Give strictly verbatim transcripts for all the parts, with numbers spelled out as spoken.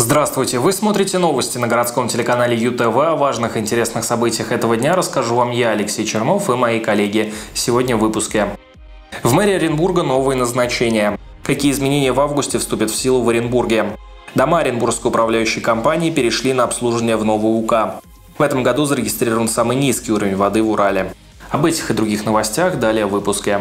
Здравствуйте! Вы смотрите новости на городском телеканале ю тэ вэ. О важных и интересных событиях этого дня расскажу вам я, Алексей Чернов, и мои коллеги. Сегодня в выпуске. В мэрии Оренбурга новые назначения. Какие изменения в августе вступят в силу в Оренбурге? Дома Оренбургской управляющей компании перешли на обслуживание в новый У К А. В этом году зарегистрирован самый низкий уровень воды в Урале. Об этих и других новостях далее в выпуске.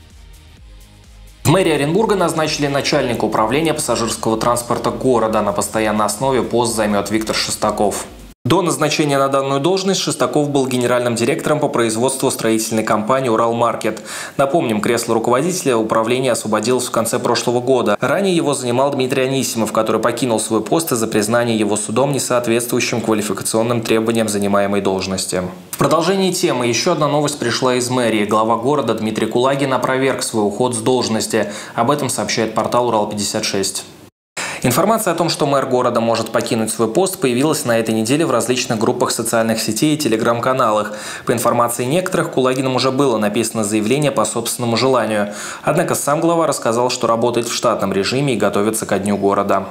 В мэрии Оренбурга назначили начальника управления пассажирского транспорта города. На постоянной основе пост займет Виктор Шестаков. До назначения на данную должность Шестаков был генеральным директором по производству строительной компании «Уралмаркет». Напомним, кресло руководителя управления освободилось в конце прошлого года. Ранее его занимал Дмитрий Анисимов, который покинул свой пост из-за признания его судом несоответствующим квалификационным требованиям занимаемой должности. В продолжении темы еще одна новость пришла из мэрии. Глава города Дмитрий Кулагин опроверг свой уход с должности. Об этом сообщает портал Урал пятьдесят шесть. Информация о том, что мэр города может покинуть свой пост, появилась на этой неделе в различных группах социальных сетей и телеграм-каналах. По информации некоторых, Кулагиным уже было написано заявление по собственному желанию. Однако сам глава рассказал, что работает в штатном режиме и готовится ко дню города.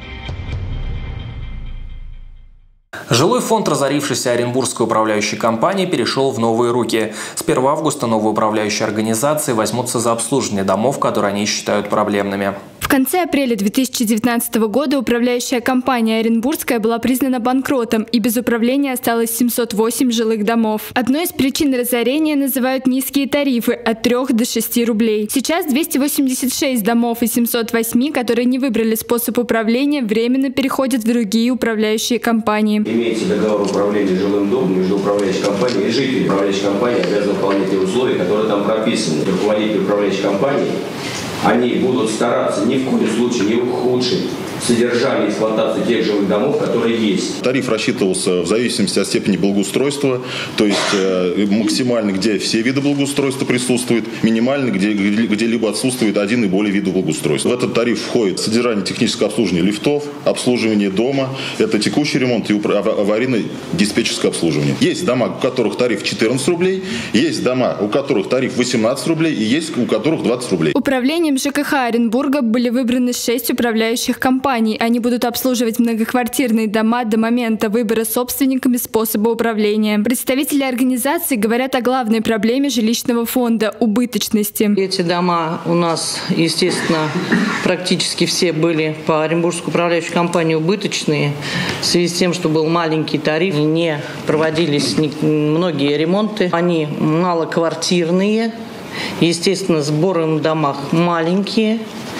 Жилой фонд разорившейся Оренбургской управляющей компании перешел в новые руки. С первого августа новые управляющие организации возьмутся за обслуживание домов, которые они считают проблемными. В конце апреля две тысячи девятнадцатого года управляющая компания Оренбургская была признана банкротом, и без управления осталось семьсот восемь жилых домов. Одной из причин разорения называют низкие тарифы от трёх до шести рублей. Сейчас двести восемьдесят шесть домов из семисот восьми, которые не выбрали способ управления, временно переходят в другие управляющие компании. Имеется договор управления жилым домом между управляющей компанией и жителями управляющей компании обязаны выполнять те условия, которые там прописаны. Руководители управляющей компании, они будут стараться ни в коем случае не ухудшить содержание и эксплуатацию тех жилых домов, которые есть. Тариф рассчитывался в зависимости от степени благоустройства, то есть э, максимально, где все виды благоустройства присутствуют, минимально, где, где-либо отсутствует один и более видов благоустройства. В этот тариф входит содержание технического обслуживания лифтов, обслуживание дома, это текущий ремонт и аварийно-диспетчерское обслуживание. Есть дома, у которых тариф четырнадцать рублей, есть дома, у которых тариф восемнадцать рублей и есть у которых двадцать рублей. Управлением Ж К Х Оренбурга были выбраны шесть управляющих компаний. Они будут обслуживать многоквартирные дома до момента выбора собственниками способа управления. Представители организации говорят о главной проблеме жилищного фонда – убыточности. Эти дома у нас, естественно, практически все были по Оренбургской управляющей компании убыточные. В связи с тем, что был маленький тариф, не проводились многие ремонты. Они малоквартирные, естественно, сборы на домах маленькие.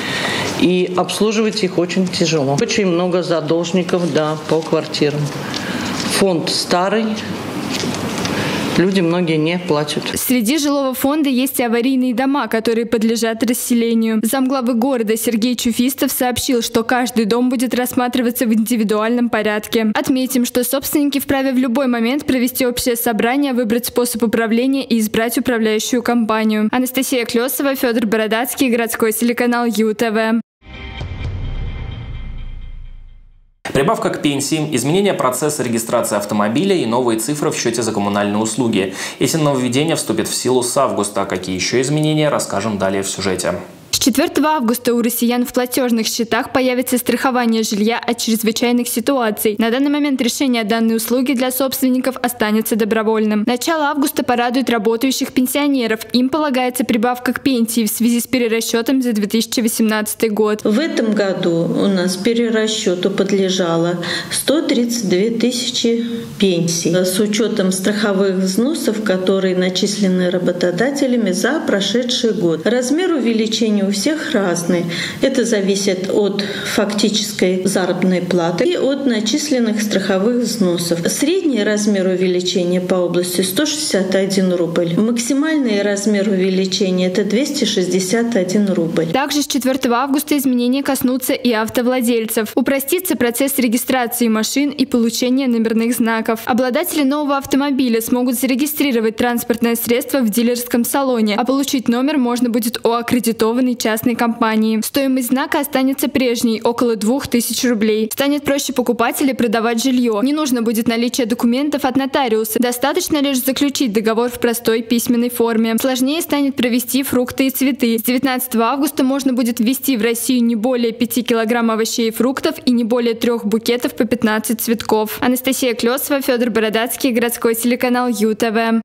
И обслуживать их очень тяжело. Очень много задолжников, да, по квартирам. Фонд старый. Люди многие не платят. Среди жилого фонда есть и аварийные дома, которые подлежат расселению. Замглавы города Сергей Чуфистов сообщил, что каждый дом будет рассматриваться в индивидуальном порядке. Отметим, что собственники вправе в любой момент провести общее собрание, выбрать способ управления и избрать управляющую компанию. Анастасия Клесова, Федор Бородацкий, городской телеканал Ю Тэ Вэ. Прибавка к пенсии, изменение процесса регистрации автомобиля и новые цифры в счете за коммунальные услуги. Эти нововведения вступят в силу с августа. Какие еще изменения, расскажем далее в сюжете. С четвёртого августа у россиян в платежных счетах появится страхование жилья от чрезвычайных ситуаций. На данный момент решение о данной услуге для собственников останется добровольным. Начало августа порадует работающих пенсионеров. Им полагается прибавка к пенсии в связи с перерасчетом за две тысячи восемнадцатый год. В этом году у нас перерасчету подлежало сто тридцать две тысячи пенсий с учетом страховых взносов, которые начислены работодателями за прошедший год. Размер увеличения у всех разный. Это зависит от фактической заработной платы и от начисленных страховых взносов. Средний размер увеличения по области сто шестьдесят один рубль. Максимальный размер увеличения – это двести шестьдесят один рубль. Также с четвёртого августа изменения коснутся и автовладельцев. Упростится процесс регистрации машин и получения номерных знаков. Обладатели нового автомобиля смогут зарегистрировать транспортное средство в дилерском салоне, а получить номер можно будет у аккредитованной частной компании. Стоимость знака останется прежней – около двух тысяч рублей. Станет проще покупать или продавать жилье. Не нужно будет наличие документов от нотариуса. Достаточно лишь заключить договор в простой письменной форме. Сложнее станет провести фрукты и цветы. С девятнадцатого августа можно будет ввести в Россию не более пяти килограмм овощей и фруктов и не более трех букетов по пятнадцать цветков. Анастасия Клёсова, Федор Бородацкий, городской телеканал ЮТВ.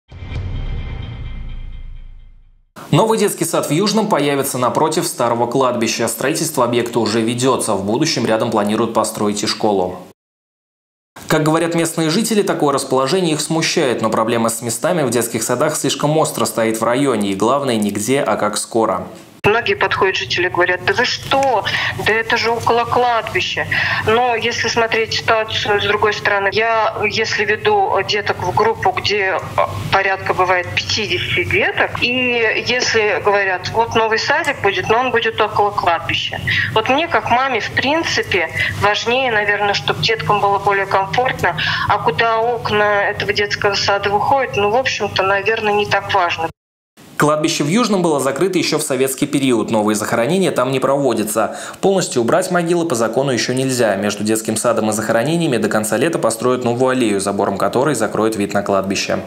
Новый детский сад в Южном появится напротив старого кладбища. Строительство объекта уже ведется. В будущем рядом планируют построить и школу. Как говорят местные жители, такое расположение их смущает, но проблема с местами в детских садах слишком остро стоит в районе. И главное, не где, а как скоро. Многие подходят жители и говорят: да вы что, да это же около кладбища. Но если смотреть ситуацию с другой стороны, я, если веду деток в группу, где порядка бывает пятьдесят деток, и если говорят, вот новый садик будет, но он будет около кладбища. Вот мне, как маме, в принципе, важнее, наверное, чтобы деткам было более комфортно, а куда окна этого детского сада выходят, ну, в общем-то, наверное, не так важно. Кладбище в Южном было закрыто еще в советский период. Новые захоронения там не проводятся. Полностью убрать могилы по закону еще нельзя. Между детским садом и захоронениями до конца лета построят новую аллею, забором которой закроют вид на кладбище.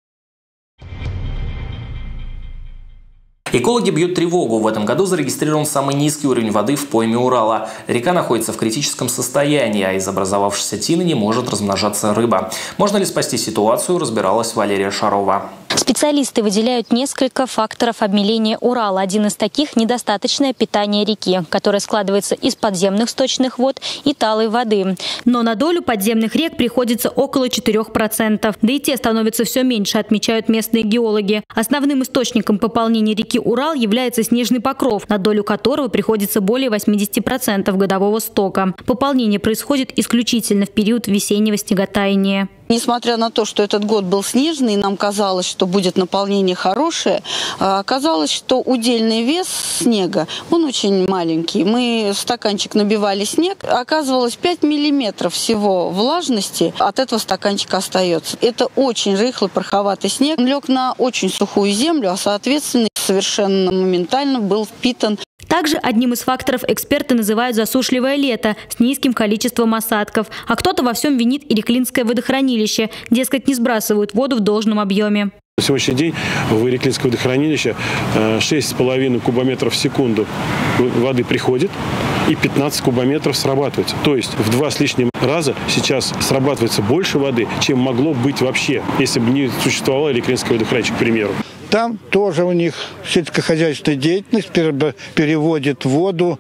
Экологи бьют тревогу. В этом году зарегистрирован самый низкий уровень воды в пойме Урала. Река находится в критическом состоянии, а из образовавшейся тины не может размножаться рыба. Можно ли спасти ситуацию, разбиралась Валерия Шарова. Специалисты выделяют несколько факторов обмеления Урала. Один из таких – недостаточное питание реки, которое складывается из подземных сточных вод и талой воды. Но на долю подземных рек приходится около четырёх процентов. Да и те становятся все меньше, отмечают местные геологи. Основным источником пополнения реки Урал является снежный покров, на долю которого приходится более восьмидесяти процентов годового стока. Пополнение происходит исключительно в период весеннего снеготаяния. Несмотря на то, что этот год был снежный, нам казалось, что будет наполнение хорошее, оказалось, что удельный вес снега, он очень маленький. Мы в стаканчик набивали снег, оказывалось пять миллиметров всего влажности, от этого стаканчика остается. Это очень рыхлый, пороховатый снег. Он лег на очень сухую землю, а соответственно совершенно моментально был впитан. Также одним из факторов эксперты называют засушливое лето с низким количеством осадков. А кто-то во всем винит Иреклинское водохранилище. Дескать, не сбрасывают воду в должном объеме. На сегодняшний день в Иреклинское водохранилище шесть с половиной кубометров в секунду воды приходит и пятнадцать кубометров срабатывается. То есть в два с лишним раза сейчас срабатывается больше воды, чем могло быть вообще, если бы не существовало Иреклинское водохранилище, к примеру. Там тоже у них сельскохозяйственная деятельность переводит воду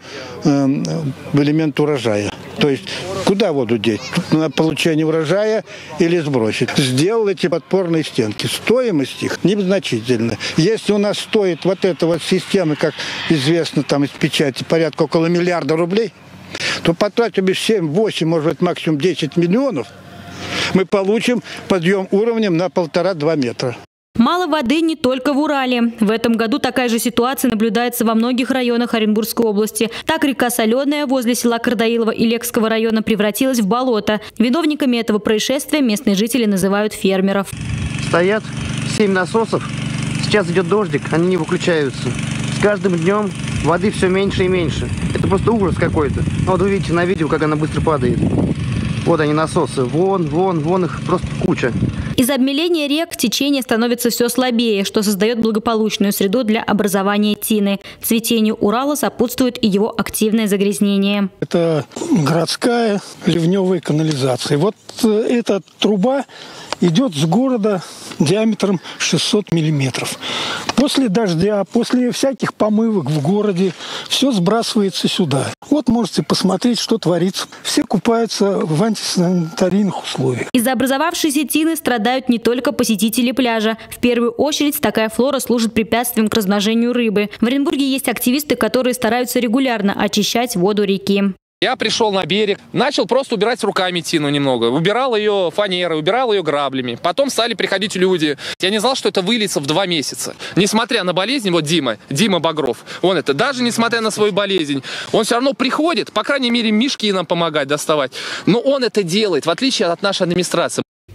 в элемент урожая. То есть куда воду деть? На получение урожая или сбросить? Сделал эти подпорные стенки. Стоимость их незначительная. Если у нас стоит вот эта вот система, как известно там из печати, порядка около миллиарда рублей, то потратив семь-восемь, может быть максимум десять миллионов, мы получим подъем уровнем на полтора-два метра. Мало воды не только в Урале. В этом году такая же ситуация наблюдается во многих районах Оренбургской области. Так река Соленая возле села Кардаилово и Лекского района превратилась в болото. Виновниками этого происшествия местные жители называют фермеров. Стоят семь насосов. Сейчас идет дождик, они не выключаются. С каждым днем воды все меньше и меньше. Это просто ужас какой-то. Вот вы видите на видео, как она быстро падает. Вот они насосы. Вон, вон, вон их просто куча. Из-за обмеления рек течение становится все слабее, что создает благополучную среду для образования тины. Цветению Урала сопутствует и его активное загрязнение. Это городская ливневая канализация. Вот эта труба идет с города диаметром шестьсот миллиметров. После дождя, после всяких помывок в городе все сбрасывается сюда. Вот можете посмотреть, что творится. Все купаются в антисанитарийных условиях. Из-за образовавшейся тины страдают не только посетители пляжа. В первую очередь такая флора служит препятствием к размножению рыбы. В Оренбурге есть активисты, которые стараются регулярно очищать воду реки. Я пришел на берег, начал просто убирать руками тину немного. Убирал ее фанерой, убирал ее граблями. Потом стали приходить люди. Я не знал, что это выльется в два месяца. Несмотря на болезнь, вот Дима, Дима Багров, он это, даже несмотря на свою болезнь, он все равно приходит, по крайней мере, мешки нам помогать доставать. Но он это делает, в отличие от нашей администрации.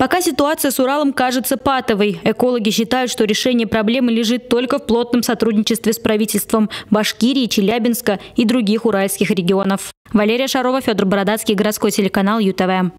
Пока ситуация с Уралом кажется патовой. Экологи считают, что решение проблемы лежит только в плотном сотрудничестве с правительством Башкирии, Челябинска и других уральских регионов. Валерия Шарова, Федор Бородацкий, городской телеканал ЮТВ.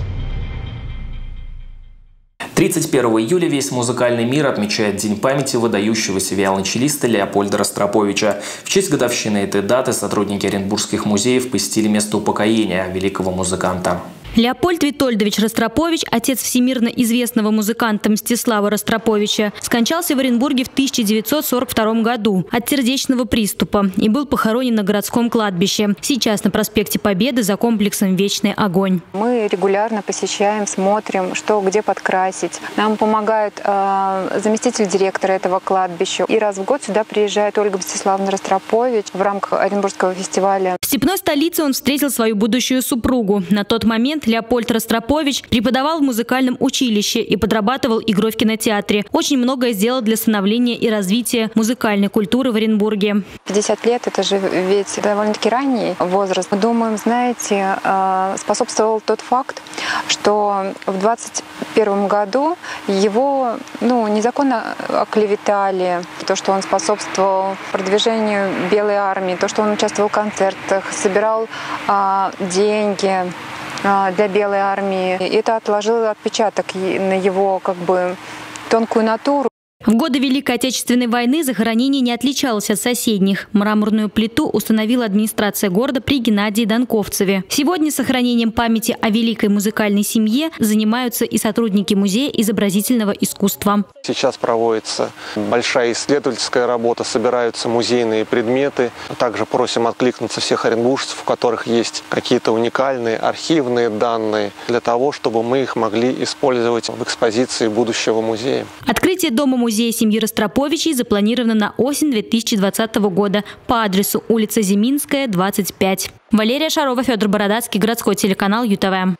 тридцать первого июля весь музыкальный мир отмечает День памяти выдающегося виолончелиста Леопольда Ростроповича. В честь годовщины этой даты сотрудники Оренбургских музеев посетили место упокоения великого музыканта. Леопольд Витольдович Ростропович, отец всемирно известного музыканта Мстислава Ростроповича, скончался в Оренбурге в тысяча девятьсот сорок втором году от сердечного приступа и был похоронен на городском кладбище. Сейчас на проспекте Победы за комплексом «Вечный огонь». Мы регулярно посещаем, смотрим, что где подкрасить. Нам помогает э, заместитель директора этого кладбища. И раз в год сюда приезжает Ольга Мстиславовна Ростропович в рамках Оренбургского фестиваля. В степной столице он встретил свою будущую супругу. На тот момент Леопольд Ростропович преподавал в музыкальном училище и подрабатывал игрой в кинотеатре. Очень многое сделал для становления и развития музыкальной культуры в Оренбурге. пятьдесят лет – это же ведь довольно-таки ранний возраст. Мы думаем, знаете, способствовал тот факт, что в двадцать первом году его ну, незаконно оклеветали. То, что он способствовал продвижению Белой армии, то, что он участвовал в концертах, собирал а, деньги для Белой армии. И это отложило отпечаток на его как бы тонкую натуру. В годы Великой Отечественной войны захоронение не отличалось от соседних. Мраморную плиту установила администрация города при Геннадии Донковцеве. Сегодня сохранением памяти о великой музыкальной семье занимаются и сотрудники Музея изобразительного искусства. Сейчас проводится большая исследовательская работа, собираются музейные предметы. Также просим откликнуться всех оренбуржцев, у которых есть какие-то уникальные архивные данные, для того, чтобы мы их могли использовать в экспозиции будущего музея. Открытие дома музея Музея семьи Ростроповичей запланировано на осень две тысячи двадцатого года по адресу улица Зиминская, двадцать пять. Валерия Шарова, Федор Бородацкий, городской телеканал ЮТВ.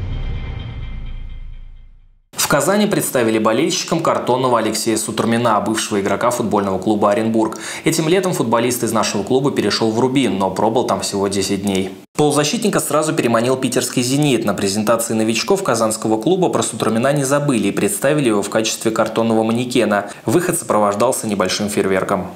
В Казани представили болельщикам картонного Алексея Сутурмина, бывшего игрока футбольного клуба «Оренбург». Этим летом футболист из нашего клуба перешел в «Рубин», но пробыл там всего десять дней. Полузащитника сразу переманил питерский «Зенит». На презентации новичков казанского клуба про Сутурмина не забыли и представили его в качестве картонного манекена. Выход сопровождался небольшим фейерверком.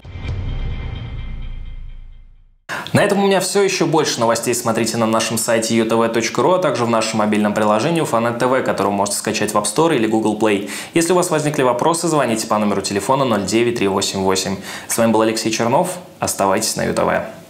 На этом у меня все. Еще больше новостей смотрите на нашем сайте ю тэ вэ точка ру, а также в нашем мобильном приложении Уфанет ТВ, которое вы можете скачать в App Store или Google Play. Если у вас возникли вопросы, звоните по номеру телефона ноль девять три восемь восемь. С вами был Алексей Чернов. Оставайтесь на ю тэ вэ.